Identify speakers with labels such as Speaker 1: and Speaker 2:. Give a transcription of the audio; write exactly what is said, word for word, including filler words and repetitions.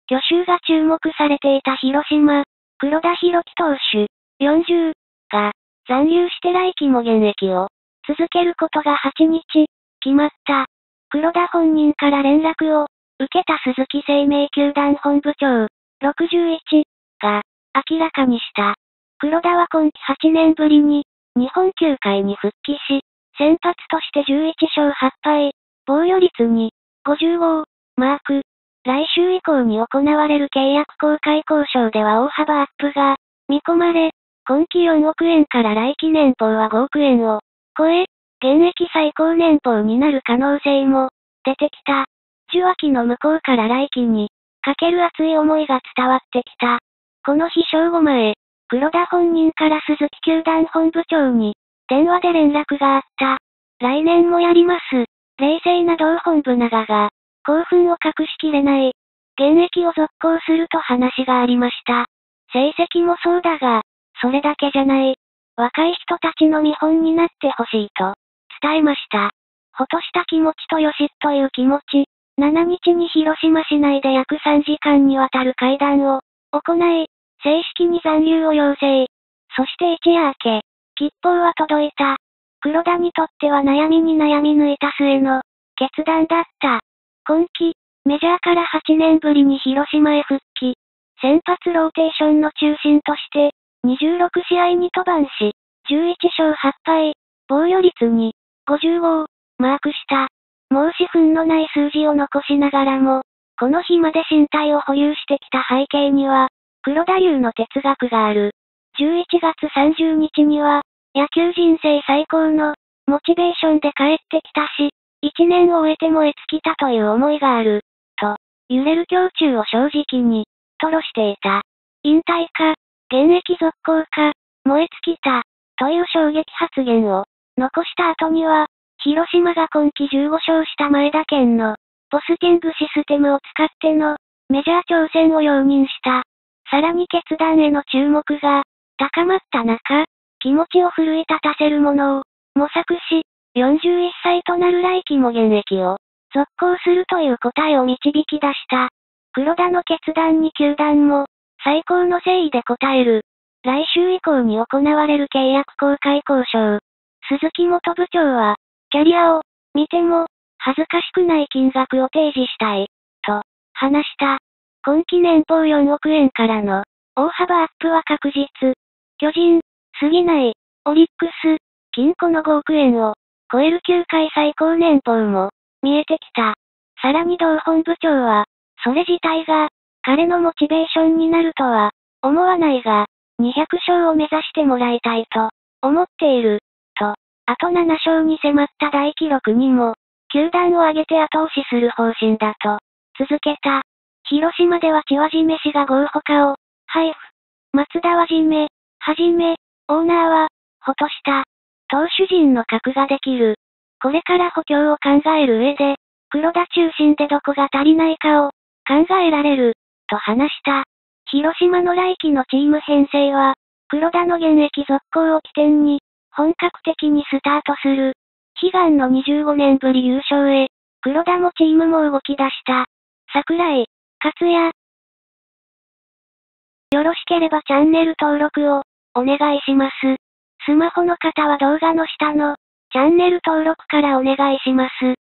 Speaker 1: 去就が注目されていた広島、黒田博樹投手、よんじゅうが、残留して来季も現役を続けることがはちにち、決まった。黒田本人から連絡を受けた鈴木生命球団本部長、ろくじゅういちが明らかにした。黒田は今季はちねんぶりに日本球界に復帰し、先発としてじゅういちしょうはっぱい、防御率にごじゅうごをマーク。来週以降に行われる契約更改交渉では大幅アップが見込まれ、今季よんおくえんから来季年俸はごおくえんを超え、現役最高年俸になる可能性も出てきた。受話器の向こうから来季にかける熱い思いが伝わってきた。この日正午前、黒田本人から鈴木球団本部長に電話で連絡があった。来年もやります。冷静な同本部長が興奮を隠しきれない。現役を続行すると話がありました。成績もそうだが、それだけじゃない。若い人たちの見本になってほしいと伝えました。ほとした気持ちとよしという気持ち。しちにちに広島市内で約さんじかんにわたる会談を行い、正式に残留を要請。そして一夜明け、吉報は届いた。黒田にとっては悩みに悩み抜いた末の決断だった。今季、メジャーからはちねんぶりに広島へ復帰。先発ローテーションの中心として、にじゅうろくしあいに登板し、じゅういちしょうはっぱい、防御率にごじゅうごをマークした。申し分のない数字を残しながらも、この日まで身体を保有してきた背景には、黒田流の哲学がある。じゅういちがつさんじゅうにちには、野球人生最高のモチベーションで帰ってきたし、いちねんを終えて燃え尽きたという思いがある。と、揺れる胸中を正直に吐露していた。引退か、現役続行か、燃え尽きた、という衝撃発言を残した後には、広島が今季じゅうごしょうした前田健のポスティングシステムを使ってのメジャー挑戦を容認した。さらに決断への注目が高まった中、気持ちを奮い立たせるものを模索し、よんじゅういっさいとなる来季も現役を続行するという答えを導き出した。黒田の決断に球団も最高の誠意で応える。来週以降に行われる契約更改交渉。鈴木元部長は、キャリアを見ても恥ずかしくない金額を提示したい、と話した。今季年俸よんおくえんからの大幅アップは確実。巨人、杉内、オリックス、金庫のごおくえんを超える球界最高年俸も見えてきた。さらに同本部長は、それ自体が彼のモチベーションになるとは思わないが、にひゃくしょうを目指してもらいたいと思っている、と。あとななしょうに迫った大記録にも、球団を挙げて後押しする方針だと続けた。広島では千葉締め氏が豪ほかを配布。松田は締め、はじめ、オーナーは、ほとした。投手陣の格ができる。これから補強を考える上で、黒田中心でどこが足りないかを考えられる、と話した。広島の来季のチーム編成は、黒田の現役続行を起点に、本格的にスタートする。悲願のにじゅうごねんぶり優勝へ、黒田もチームも動き出した。桜井、勝也。よろしければチャンネル登録を、お願いします。スマホの方は動画の下の、チャンネル登録からお願いします。